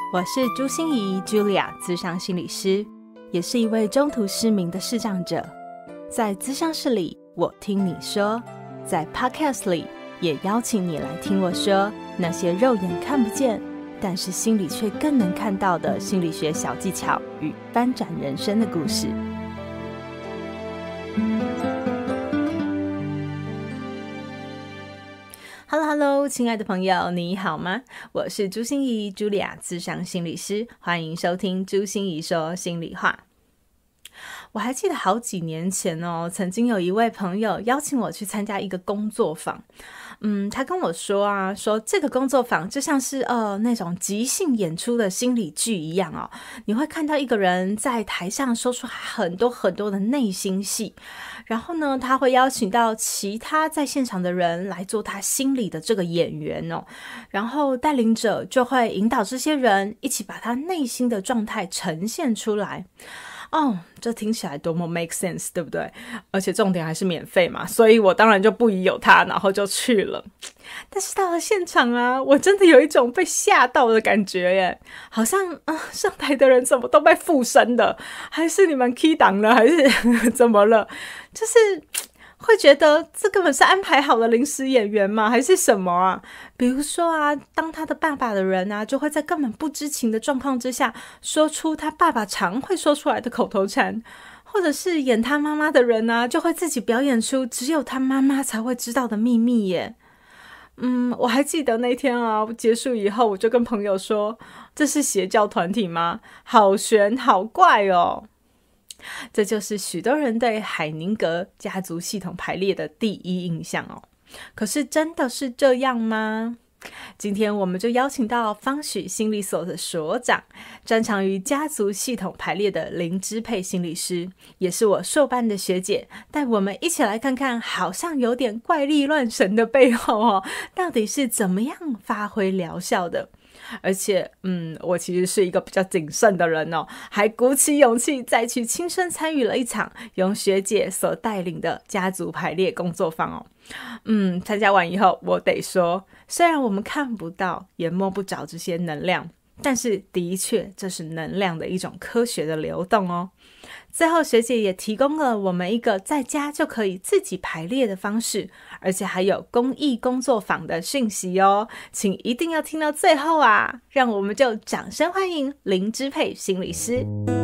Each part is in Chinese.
我是朱心怡 Julia 諮商心理师，也是一位中途失明的视障者。在諮商室里，我听你说；在 Podcast 里，也邀请你来听我说那些肉眼看不见，但是心里却更能看到的心理学小技巧与翻转人生的故事。Hello， 亲爱的朋友，你好吗？我是朱心怡 Julia 諮商心理师，欢迎收听朱心怡说心里话。我还记得好几年前曾经有一位朋友邀请我去参加一个工作坊。他跟我说说这个工作坊就像是那种即兴演出的心理剧一样你会看到一个人在台上说出很多很多的内心戏，然后呢，他会邀请到其他在现场的人来做他心里的这个演员然后带领者就会引导这些人一起把他内心的状态呈现出来。这听起来多么 make sense， 对不对？而且重点还是免费嘛，所以我当然就不疑有他，然后就去了。但是到了现场我真的有一种被吓到的感觉耶，好像上台的人怎么都被附身的，还是你们 key 档了，还是怎么了？就是会觉得这根本是安排好的临时演员吗？还是什么比如说当他的爸爸的人就会在根本不知情的状况之下说出他爸爸常会说出来的口头禅，或者是演他妈妈的人就会自己表演出只有他妈妈才会知道的秘密耶。我还记得那天结束以后，我就跟朋友说，这是邪教团体吗？好玄好怪这就是许多人对海宁格家族系统排列的第一印象可是真的是这样吗？今天我们就邀请到方许心理所的所长，专长于家族系统排列的林之佩心理师，也是我硕班的学姐，带我们一起来看看好像有点怪力乱神的背后到底是怎么样发挥疗效的。而且我其实是一个比较谨慎的人还鼓起勇气再去亲身参与了一场由学姐所带领的家族排列工作坊参加完以后，我得说，虽然我们看不到也摸不着这些能量，但是的确这是能量的一种科学的流动最后学姐也提供了我们一个在家就可以自己排列的方式，而且还有公益工作坊的讯息请一定要听到最后让我们就掌声欢迎林之佩心理师。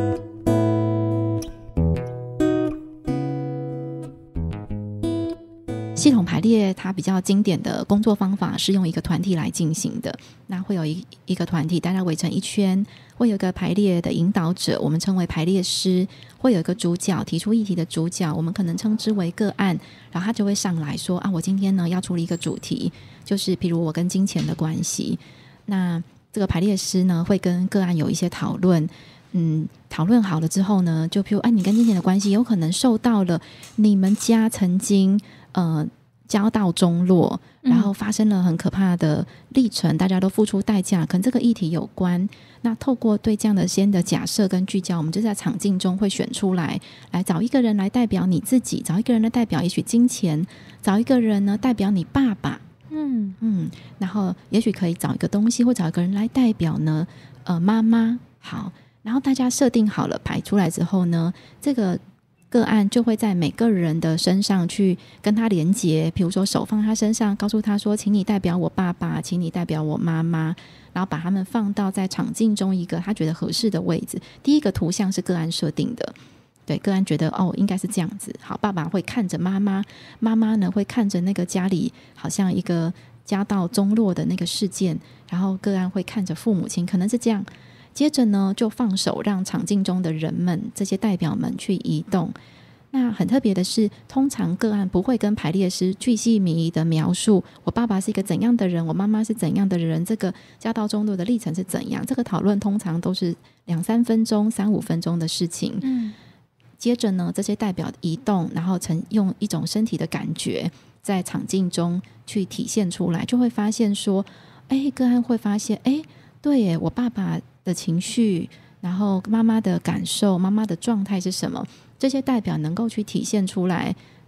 系统排列它比较经典的工作方法是用一个团体来进行的，那会有一个团体大家围成一圈，会有一个排列的引导者，我们称为排列师，会有一个主角，提出议题的主角，我们可能称之为个案，然后他就会上来说我今天呢要处理一个主题，就是比如我跟金钱的关系，那这个排列师呢会跟个案有一些讨论，讨论好了之后呢，就譬如你跟金钱的关系有可能受到了你们家曾经交到中落，然后发生了很可怕的历程，大家都付出代价，跟这个议题有关。那透过对这样的先的假设跟聚焦，我们就在场境中会选出来找一个人来代表你自己，找一个人来代表也许金钱，找一个人呢代表你爸爸，然后也许可以找一个东西，或找一个人来代表呢妈妈。好，然后大家设定好了排出来之后呢，这个案就会在每个人的身上去跟他连结，比如说手放他身上，告诉他说请你代表我爸爸，请你代表我妈妈，然后把他们放到在场境中一个他觉得合适的位置。第一个图像是个案设定的，对，个案觉得应该是这样子。好，爸爸会看着妈妈，妈妈呢会看着那个家里好像一个家道中落的那个事件，然后个案会看着父母亲，可能是这样。接着呢就放手让场境中的人们，这些代表们去移动。那很特别的是，通常个案不会跟排列师巨细靡遗的描述我爸爸是一个怎样的人，我妈妈是怎样的人，这个家道中落的历程是怎样。这个讨论通常都是2-3分钟、3-5分钟的事情。接着呢，这些代表移动，然后用一种身体的感觉在场境中去体现出来，就会发现说个案会发现对耶，我爸爸的情绪，然后妈妈的感受，妈妈的状态是什么，这些代表能够去体现出来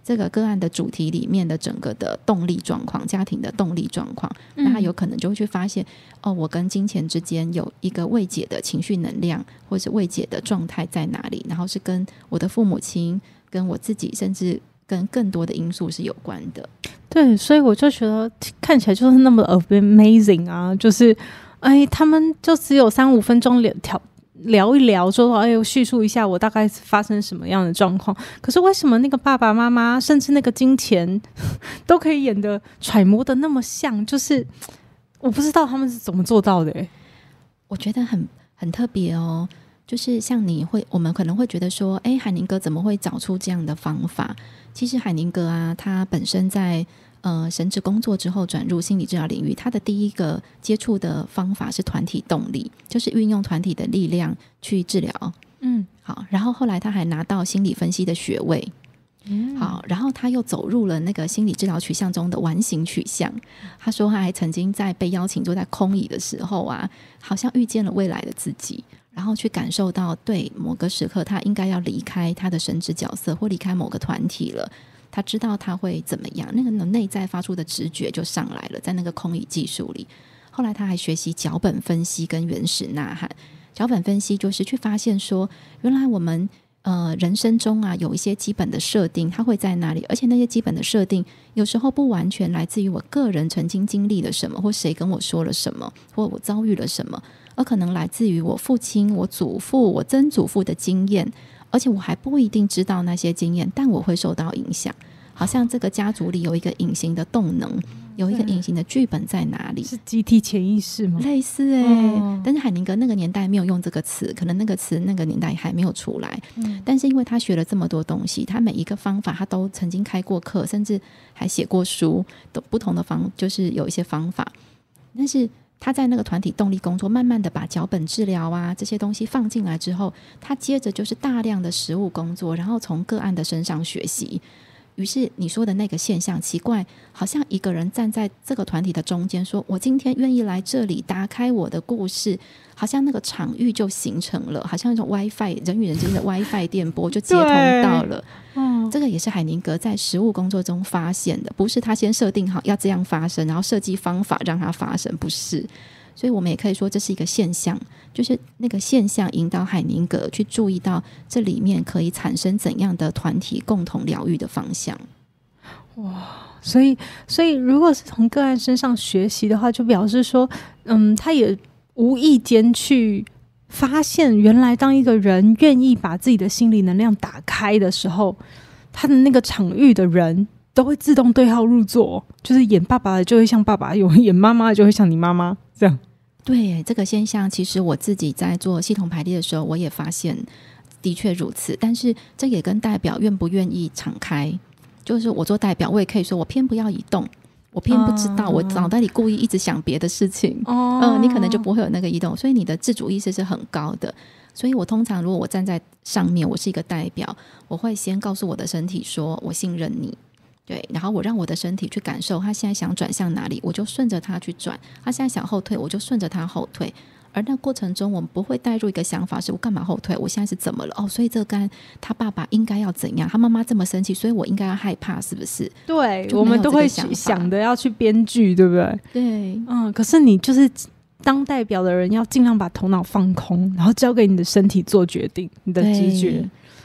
这个个案的主题里面的整个的动力状况，家庭的动力状况，那他有可能就会去发现我跟金钱之间有一个未解的情绪能量，或是未解的状态在哪里，然后是跟我的父母亲跟我自己甚至跟更多的因素是有关的。 对，所以我就觉得看起来就是那么 amazing 啊，就是他们就只有3-5分钟聊一聊，说叙述一下我大概发生什么样的状况，可是为什么那个爸爸妈妈甚至那个金钱都可以演得揣摩的那么像，就是我不知道他们是怎么做到的我觉得很特别哦。就是像我们可能会觉得说海宁格怎么会找出这样的方法。其实海宁格啊，他本身在神职工作之后转入心理治疗领域，他的第一个接触的方法是团体动力，就是运用团体的力量去治疗。好，然后后来他还拿到心理分析的学位。好，然后他又走入了那个心理治疗取向中的完形取向。他说他还曾经在被邀请坐在空椅的时候啊，好像遇见了未来的自己，然后去感受到对某个时刻他应该要离开他的神职角色或离开某个团体了，他知道他会怎么样，那个内在发出的直觉就上来了，在那个空椅技术里。后来他还学习脚本分析跟原始呐喊。脚本分析就是去发现说，原来我们人生中啊有一些基本的设定，它会在哪里，而且那些基本的设定有时候不完全来自于我个人曾经经历了什么，或谁跟我说了什么，或我遭遇了什么，而可能来自于我父亲、我祖父、我曾祖父的经验，而且我还不一定知道那些经验，但我会受到影响。好像这个家族里有一个隐形的动能，有一个隐形的剧本在哪里？ 是集体潜意识吗？ 类似但是海宁格那个年代没有用这个词，可能那个词那个年代还没有出来。但是因为他学了这么多东西，他每一个方法他都曾经开过课，甚至还写过书，都不同的就是有一些方法。但是他在那个团体动力工作，慢慢的把脚本治疗啊这些东西放进来之后，他接着就是大量的实务工作，然后从个案的身上学习。于是你说的那个现象奇怪，好像一个人站在这个团体的中间，说我今天愿意来这里打开我的故事，好像那个场域就形成了，好像一种 WiFi 人与人之间的 WiFi 电波就接通到了。这个也是海宁格在实务工作中发现的，不是他先设定好要这样发生，然后设计方法让它发生，不是。所以我们也可以说这是一个现象，就是那个现象引导海宁格去注意到这里面可以产生怎样的团体共同疗愈的方向。 哇，所以如果是从个案身上学习的话，就表示说他也无意间去发现，原来当一个人愿意把自己的心理能量打开的时候，他的那个场域的人都会自动对号入座，就是演爸爸的就会像爸爸，演妈妈的就会像你妈妈，这样。 对，这个现象其实我自己在做系统排列的时候我也发现的确如此，但是这也跟代表愿不愿意敞开，就是我做代表我也可以说我偏不要移动，我偏不知道，我脑袋里故意一直想别的事情，你可能就不会有那个移动，所以你的自主意识是很高的。所以我通常如果我站在上面，我是一个代表，我会先告诉我的身体说我信任你，对，然后我让我的身体去感受他现在想转向哪里，我就顺着他去转，他现在想后退，我就顺着他后退。而那过程中我们不会带入一个想法是我干嘛后退，我现在是怎么了，所以这个他爸爸应该要怎样，他妈妈这么生气，所以我应该要害怕，是不是？ 对，我们都会想的要去编剧，对不对？ 对， 可是你就是当代表的人要尽量把头脑放空，然后交给你的身体做决定，你的直觉。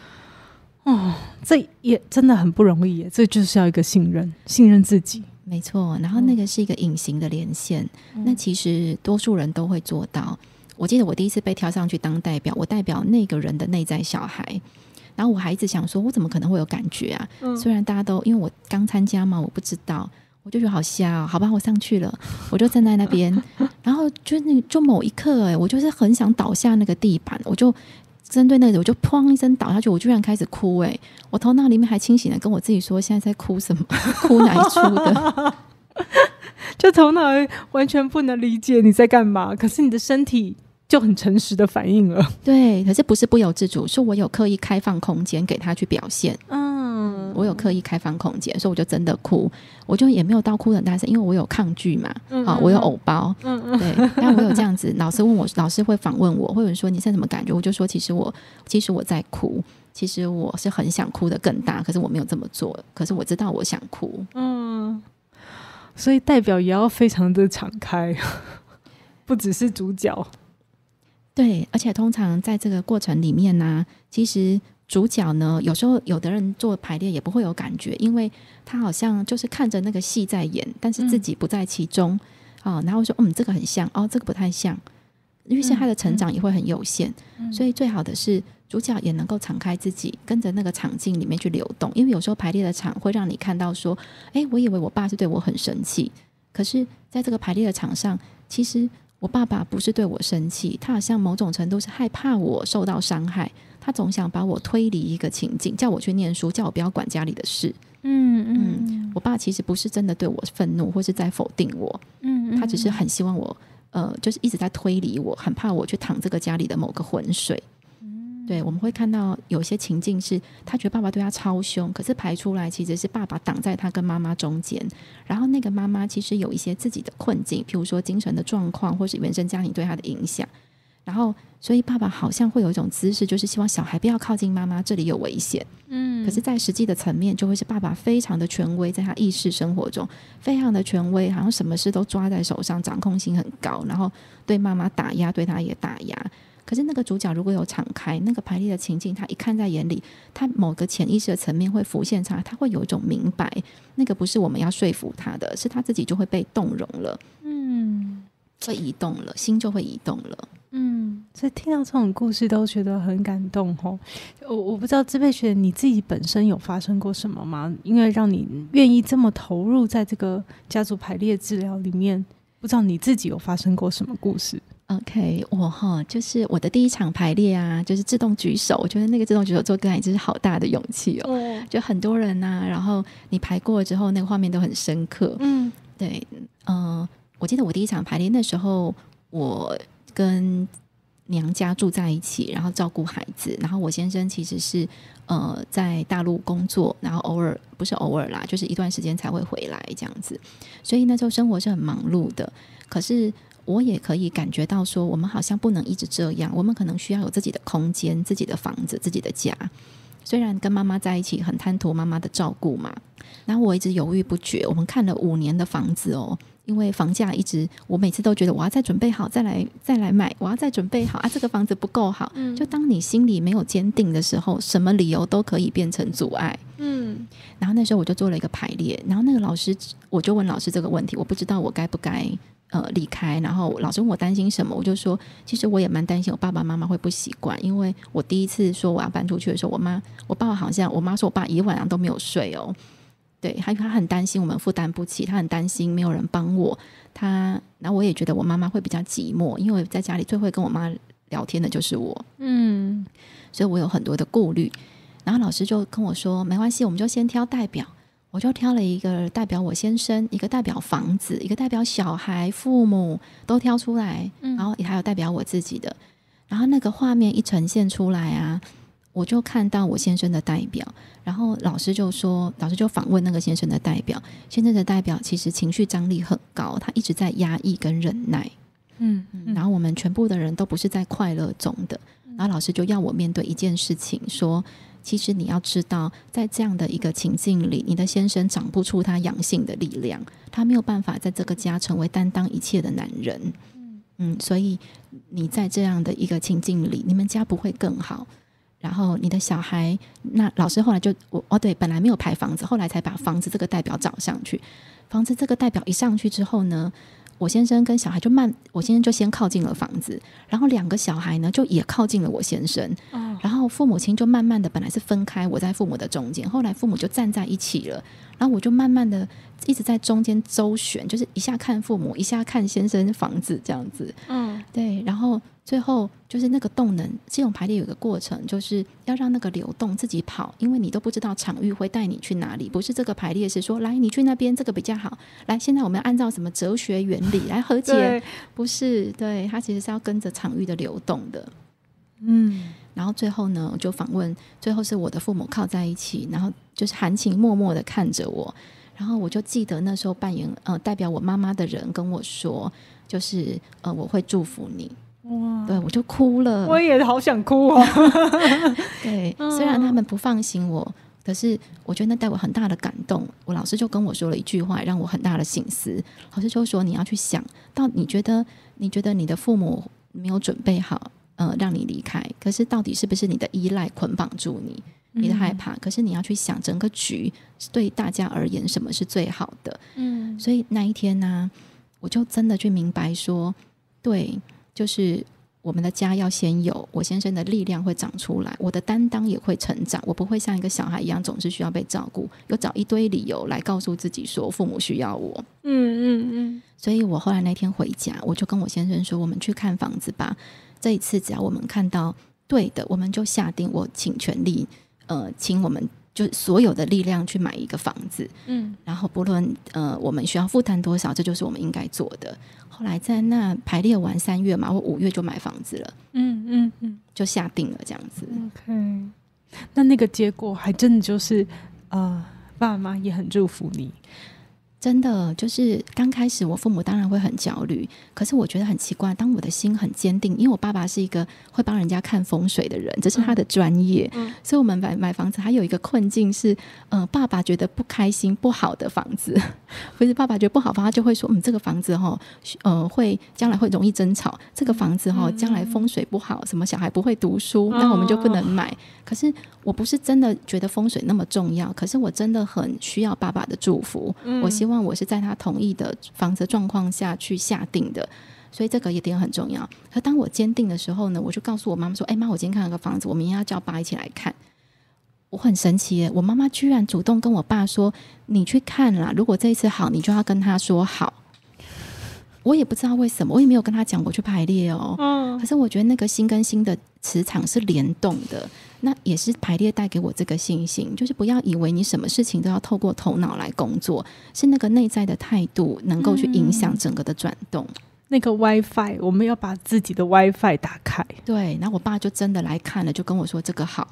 这也真的很不容易耶，这就是要一个信任自己。 没错，然后那个是一个隐形的连线，那其实多数人都会做到。我记得我第一次被挑上去当代表，我代表那个人的内在小孩，然后我还一直想说我怎么可能会有感觉啊，虽然大家都因为我刚参加嘛，我不知道，我就觉得好瞎好吧，我上去了，我就站在那边然后就某一刻我就是很想倒下那个地板，我就针对那个我就砰一声倒下去，我居然开始哭我头脑里面还清醒的跟我自己说现在在哭什么哭哪一出的就头脑完全不能理解你在干嘛，可是你的身体就很诚实的反应了。 对，可是不是不由自主，是我有刻意开放空间给他去表现。 我有刻意开放空间，所以我就真的哭，我就也没有到哭得很大声，因为我有抗拒嘛，我有偶包，对，但我有这样子，老师问我，老师会访问我，会有人说你是什么感觉，我就说其实我在哭，其实我是很想哭得更大，可是我没有这么做，可是我知道我想哭。 所以代表也要非常的敞开，不只是主角。 对，而且通常在这个过程里面呢，其实主角呢，有时候有的人做排列也不会有感觉，因为他好像就是看着那个戏在演，但是自己不在其中，然后说这个很像，这个不太像，于是他的成长也会很有限，所以最好的是主角也能够敞开自己，跟着那个场境里面去流动，因为有时候排列的场会让你看到说，我以为我爸是对我很生气，可是在这个排列的场上，其实我爸爸不是对我生气，他好像某种程度是害怕我受到伤害，他总想把我推离一个情境，叫我去念书，叫我不要管家里的事。我爸其实不是真的对我愤怒或是在否定我，他只是很希望我就是一直在推离我，很怕我去淌这个家里的某个浑水。对，我们会看到有些情境是他觉得爸爸对他超凶，可是排出来其实是爸爸挡在他跟妈妈中间，然后那个妈妈其实有一些自己的困境，譬如说精神的状况或是原生家庭对他的影响，然后所以爸爸好像会有一种姿势，就是希望小孩不要靠近妈妈，这里有危险。可是在实际的层面就会是爸爸非常的权威，在他意识生活中非常的权威，好像什么事都抓在手上，掌控性很高，然后对妈妈打压，对他也打压。可是那个主角如果有敞开，那个排列的情境他一看在眼里，他某个潜意识的层面会浮现出来，他会有一种明白，那个不是我们要说服他的，是他自己就会被动容了，会移动了，心就会移动了。 所以听到这种故事都觉得很感动哦。我不知道支配学你自己本身有发生过什么吗？因为让你愿意这么投入在这个家族排列治疗里面，不知道你自己有发生过什么故事 ？OK， 就是我的第一场排列啊，就是自动举手，我觉得那个自动举手做个案真是好大的勇气哦。就很多人啊，然后你排过了之后，那个画面都很深刻。对，我记得我第一场排列那时候，我跟娘家住在一起，然后照顾孩子，然后我先生其实是在大陆工作，然后不是偶尔啦，就是一段时间才会回来这样子，所以那时候生活是很忙碌的。可是我也可以感觉到说，我们好像不能一直这样，我们可能需要有自己的空间、自己的房子、自己的家。虽然跟妈妈在一起很贪图妈妈的照顾嘛，然后我一直犹豫不决。我们看了5年的房子哦，因为房价一直，我每次都觉得我要再准备好再来买，我要再准备好啊，这个房子不够好。就当你心里没有坚定的时候，什么理由都可以变成阻碍。然后那时候我就做了一个排列，然后那个老师，我就问老师这个问题，我不知道我该不该离开，然后老师问我担心什么，我就说其实我也蛮担心我爸爸妈妈会不习惯，因为我第一次说我要搬出去的时候，我爸爸好像，我妈说我爸一晚上都没有睡哦。对，他很担心我们负担不起，他很担心没有人帮我，然后我也觉得我妈妈会比较寂寞，因为在家里最会跟我妈聊天的就是我，所以我有很多的顾虑。然后老师就跟我说没关系，我们就先挑代表，我就挑了一个代表我先生，一个代表房子，一个代表小孩父母都挑出来，然后还有代表我自己的。然后那个画面一呈现出来啊，我就看到我先生的代表，然后老师就访问那个先生的代表，先生的代表其实情绪张力很高，他一直在压抑跟忍耐，然后我们全部的人都不是在快乐中的，然后老师就要我面对一件事情，说其实你要知道，在这样的一个情境里，你的先生长不出他阳性的力量，他没有办法在这个家成为担当一切的男人。所以你在这样的一个情境里，你们家不会更好。然后你的小孩，那老师后来就对，本来没有排房子，后来才把房子这个代表找上去。房子这个代表一上去之后呢，我先生跟小孩我先生就先靠近了房子，然后2个小孩呢就也靠近了我先生，然后父母亲就慢慢的本来是分开，我在父母的中间，后来父母就站在一起了，然后我就慢慢的一直在中间周旋，就是一下看父母，一下看先生房子这样子，对，然后最后就是那个动能系统排列有一个过程，就是要让那个流动自己跑，因为你都不知道场域会带你去哪里，不是这个排列是说来你去那边这个比较好，来现在我们要按照什么哲学原理来和解，不是，对，它其实是要跟着场域的流动的。 然后最后呢就访问，最后是我的父母靠在一起，然后就是含情脉脉的看着我，然后我就记得那时候扮演代表我妈妈的人跟我说，就是我会祝福你。哇，对，我就哭了， 我也好想哭哦。 对，虽然他们不放心我，可是我觉得那带我很大的感动。我老师就跟我说了一句话，让我很大的省思。老师就说你要去想到你觉得你的父母没有准备好让你离开，可是到底是不是你的依赖捆绑住你，你的害怕，可是你要去想整个局对大家而言什么是最好的。所以那一天呢，我就真的去明白说，对，就是我们的家要先有，我先生的力量会长出来，我的担当也会成长，我不会像一个小孩一样总是需要被照顾，有找一堆理由来告诉自己说父母需要我。所以我后来那天回家，我就跟我先生说，我们去看房子吧，这一次只要我们看到对的，我们就下定，我请全力请我们就所有的力量去买一个房子。然后不论我们需要负担多少，这就是我们应该做的。后来在那排列完3月嘛，我5月就买房子了。就下定了这样子。 OK， 那个结果还真的就是爸妈也很祝福你。 真的就是刚开始我父母当然会很焦虑，可是我觉得很奇怪，当我的心很坚定，因为我爸爸是一个会帮人家看风水的人，这是他的专业。所以我们买房子还有一个困境是爸爸觉得不开心不好的房子，不是爸爸觉得不好，他就会说这个房子会将来会容易争吵，这个房子将来风水不好，什么小孩不会读书，那我们就不能买。可是我不是真的觉得风水那么重要，可是我真的很需要爸爸的祝福。我希望我是在他同意的房子状况下去下定的，所以这个一点很重要。可当我坚定的时候呢，我就告诉我妈妈说，妈，我今天看了个房子，我明天要叫爸一起来看。我很神奇耶，我妈妈居然主动跟我爸说，你去看啦，如果这一次好，你就要跟他说好。我也不知道为什么，我也没有跟他讲我去排列哦。可是我觉得那个心跟心的磁场是联动的，那也是排列带给我这个信心，就是不要以为你什么事情都要透过头脑来工作，是那个内在的态度能够去影响整个的转动。 那个 WiFi 我们要把自己的 WiFi 打开。 对，然后我爸就真的来看了，就跟我说这个好。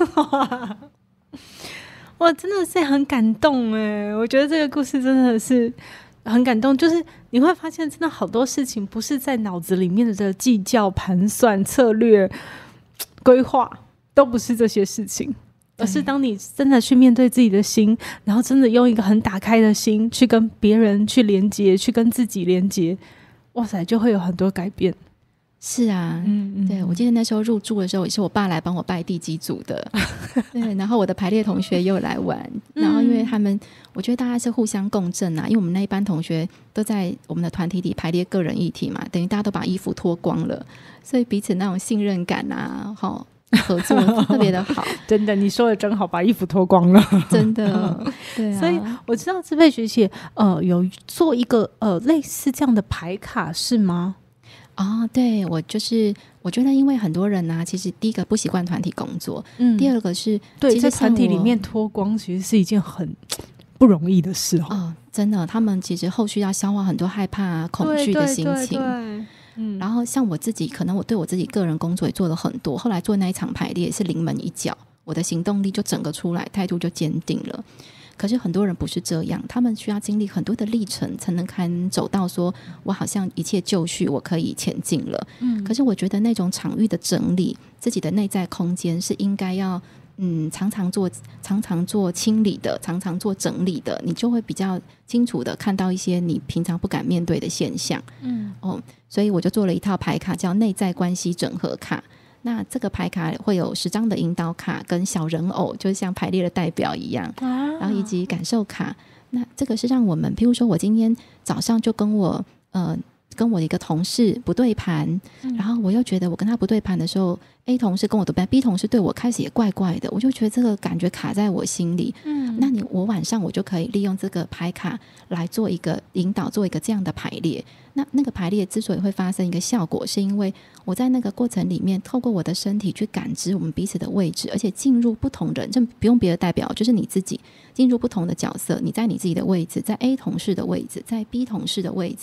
哇，真的是很感动耶，我觉得这个故事真的是很感动，就是你会发现真的好多事情不是在脑子里面的计较盘算策略规划，都不是这些事情，而是当你真的去面对自己的心，然后真的用一个很打开的心去跟别人去连接，去跟自己连接，哇塞，就会有很多改变。 是啊，对，我记得那时候入住的时候也是我爸来帮我拜地基主的。对，然后我的排列同学也有来玩，然后因为他们我觉得大家是互相共振啊，因为我们那一班同学都在我们的团体里排列个人议题嘛，等于大家都把衣服脱光了，所以彼此那种信任感啊合作特别的好。 真的，你说的真好，把衣服脱光了。真的。对啊， 所以我知道智佩学姐有做一个类似这样的牌卡是吗？ 对，我觉得因为很多人啊，其实第一个不习惯团体工作，第二个是对在团体里面脱光其实是一件很不容易的事真的，他们其实后续要消化很多害怕恐惧的心情。然后像我自己，可能我对我自己个人工作也做了很多，后来做那一场排列是临门一脚，我的行动力就整个出来，态度就坚定了。可是很多人不是这样，他们需要经历很多的历程才能走到说我好像一切就绪，我可以前进了。可是我觉得那种场域的整理，自己的内在空间是应该要常常做清理的，常常做整理的，你就会比较清楚的看到一些你平常不敢面对的现象。所以我就做了一套牌卡叫内在关系整合卡。那这个牌卡会有10张的引导卡跟小人偶，就是像排列的代表一样，然后以及感受卡。那这个是让我们，譬如说我今天早上就跟我一个同事不对盘，然后我又觉得我跟他不对盘的时候， A 同事跟我对盘， B 同事对我开始也怪怪的，我就觉得这个感觉卡在我心里。那我晚上我就可以利用这个牌卡来做一个引导，做一个这样的排列。那个排列之所以会发生一个效果，是因为我在那个过程里面透过我的身体去感知我们彼此的位置，而且进入不同人，这不用别的代表，就是你自己进入不同的角色，你在你自己的位置，在 A 同事的位置，在 B 同事的位置，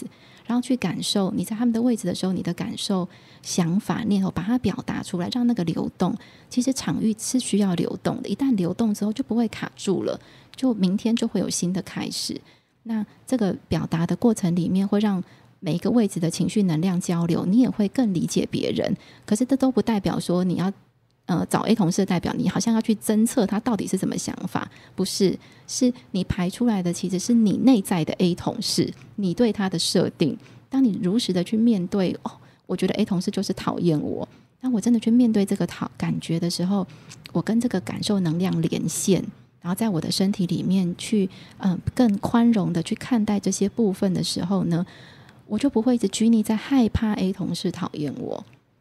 然后去感受你在他们的位置的时候，你的感受、想法、念头，把它表达出来，让那个流动。其实场域是需要流动的，一旦流动之后就不会卡住了，就明天就会有新的开始。那这个表达的过程里面，会让每一个位置的情绪能量交流，你也会更理解别人。可是这都不代表说你要找 A 同事的代表，你好像要去侦测他到底是什么想法，不是，是你排出来的其实是你内在的 A 同事，你对他的设定。当你如实的去面对，我觉得 A 同事就是讨厌我，当我真的去面对这个感觉的时候，我跟这个感受能量连线，然后在我的身体里面去更宽容的去看待这些部分的时候呢，我就不会一直拘泥在害怕 A 同事讨厌我。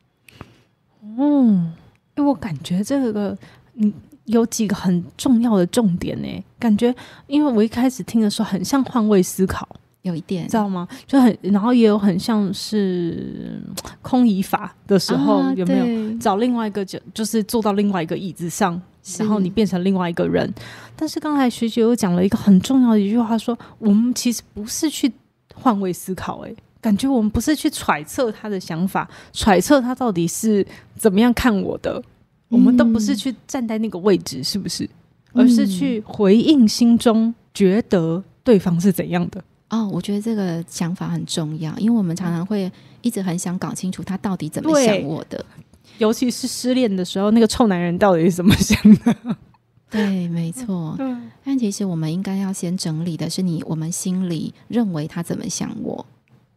因为我感觉这个有几个很重要的重点呢，感觉因为我一开始听的时候很像换位思考， 有一点知道吗？就然后也有很像是空椅法的时候，有没有找另外一个就是坐到另外一个椅子上，然后你变成另外一个人。但是刚才学姐又讲了一个很重要的一句话，说我们其实不是去换位思考，感觉我们不是去揣测他的想法，揣测他到底是怎么样看我的，我们都不是去站在那个位置，是不是？而是去回应心中觉得对方是怎样的。 我觉得这个想法很重要，因为我们常常会一直很想搞清楚他到底怎么想我的， 尤其是失恋的时候，那个臭男人到底是怎么想的。 对，没错。但其实我们应该要先整理的是我们心里认为他怎么想我。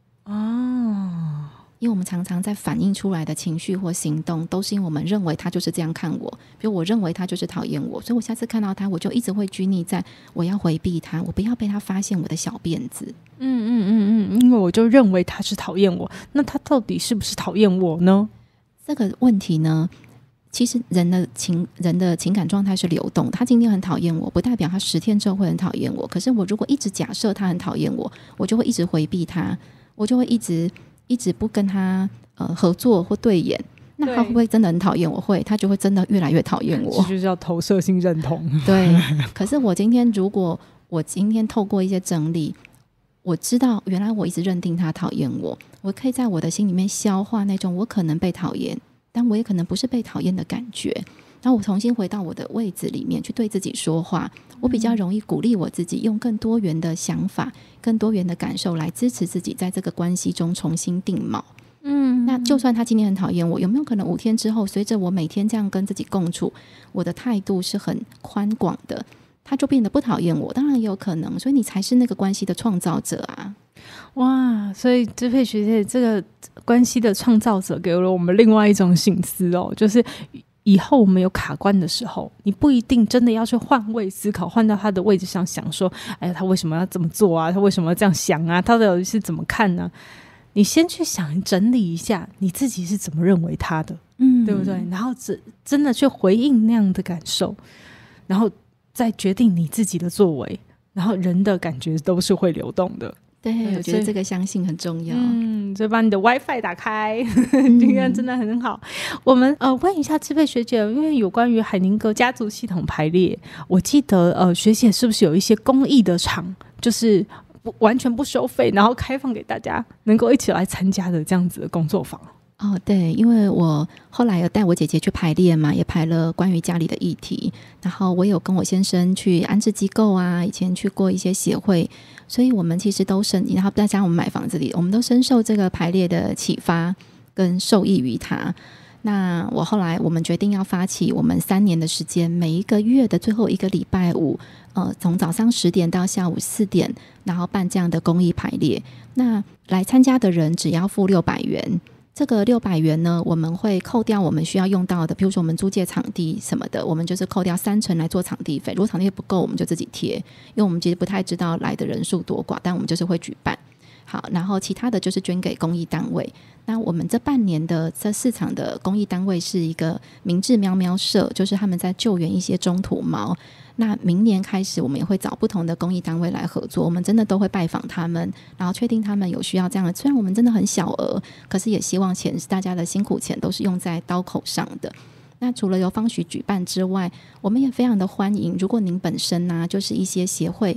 因为我们常常在反映出来的情绪或行动，都是因为我们认为他就是这样看我。比如我认为他就是讨厌我，所以我下次看到他，我就一直会拘泥在我要回避他，我不要被他发现我的小辫子。 因为我就认为他是讨厌我，那他到底是不是讨厌我呢？ 这个问题呢，其实人的情感状态是流动，他今天很讨厌我，不代表他10天之后会很讨厌我。可是我如果一直假设他很讨厌我，我就会一直回避他，我就会一直不跟他合作或对眼。那他会不会真的很讨厌我？会，他就会真的越来越讨厌我。 这就叫投射性认同。 对。可是如果我今天透过一些整理，我知道原来我一直认定他讨厌我，我可以在我的心里面消化那种我可能被讨厌，但我也可能不是被讨厌的感觉。然后我重新回到我的位置里面去对自己说话，我比较容易鼓励我自己，用更多元的想法、更多元的感受来支持自己在这个关系中重新定锚。那就算他今天很讨厌我，有没有可能5天之后，随着我每天这样跟自己共处，我的态度是很宽广的，他就变得不讨厌我？当然也有可能，所以你才是那个关系的创造者啊。 哇，所以支配学姐这个关系的创造者给了我们另外一种省思哦，就是以后我们有卡关的时候，你不一定真的要去换位思考，换到他的位置上想说，哎呀，他为什么要这么做啊？他为什么要这样想啊？他到底是怎么看呢？你先去想整理一下你自己是怎么认为他的，对不对？然后真的去回应那样的感受，然后再决定你自己的作为。然后人的感觉都是会流动的。 对，我觉得这个相信很重要。 所以把你的 WiFi 打开，今天真的很好。我们问一下支配学姐，因为有关于海宁格家族系统排列，我记得学姐是不是有一些公益的场，就是完全不收费，然后开放给大家能够一起来参加的这样子的工作坊？ 对，因为我后来有带我姐姐去排练嘛，也排了关于家里的议题，然后我有跟我先生去安置机构啊，以前去过一些协会，所以我们其实都然后再加上我们买房子里，我们都深受这个排列的启发跟受益于它。那后来我们决定要发起我们3年的时间，每一个月的最后一个礼拜五，从早上10点到下午4点，然后办这样的公益排列。那来参加的人只要付600元。这个600元呢，我们会扣掉我们需要用到的，比如说我们租借场地什么的，我们就是扣掉30%来做场地费。如果场地费不够，我们就自己贴，因为我们其实不太知道来的人数多寡，但我们就是会举办。好，然后其他的就是捐给公益单位。那我们这半年的这4场的公益单位是一个明智喵喵社，就是他们在救援一些中途猫。那明年开始我们也会找不同的公益单位来合作，我们真的都会拜访他们，然后确定他们有需要这样的，虽然我们真的很小额，可是也希望钱是大家的辛苦钱，都是用在刀口上的。那除了由方许举办之外，我们也非常的欢迎，如果您本身就是一些协会或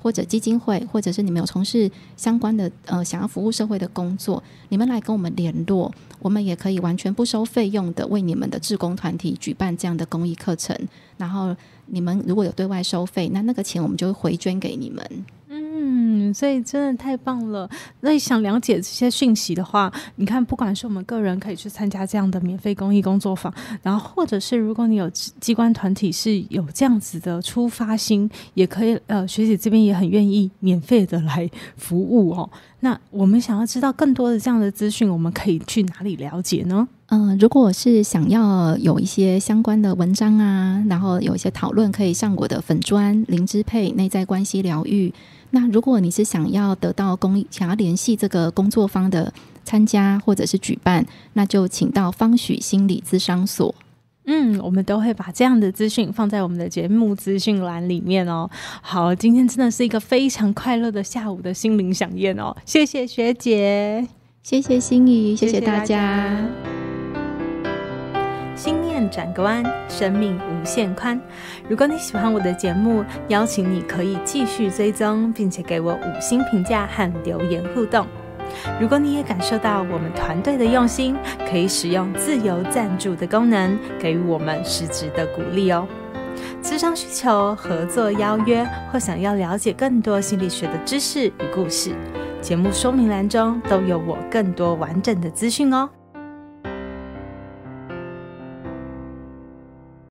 或者基金会，或者是你们有从事相关的想要服务社会的工作，你们来跟我们联络，我们也可以完全不收费用的为你们的志工团体举办这样的公益课程，然后你们如果有对外收费，那个钱我们就会回捐给你们。 所以真的太棒了。那想了解这些讯息的话，你看不管是我们个人可以去参加这样的免费公益工作坊，然后或者是如果你有机关团体是有这样子的出发心，也可以学姐这边也很愿意免费的来服务哦。那我们想要知道更多的这样的资讯，我们可以去哪里了解呢？ 如果是想要有一些相关的文章啊，然后有一些讨论，可以上我的粉专林支配内在关系疗愈。那如果你是想要得到想要联系这个工作坊的参加或者是举办，那就请到方许心理咨商所。 我们都会把这样的资讯放在我们的节目资讯栏里面哦。好，今天真的是一个非常快乐的下午的心灵飨宴哦，谢谢学姐， 谢谢心怡，谢谢大家。 心念转个弯，生命无限宽。如果你喜欢我的节目，邀请你可以继续追踪，并且给我5星评价和留言互动。如果你也感受到我们团队的用心，可以使用自由赞助的功能，给予我们实质的鼓励哦。咨商需求、合作邀约，或想要了解更多心理学的知识与故事，节目说明栏中都有我更多完整的资讯哦。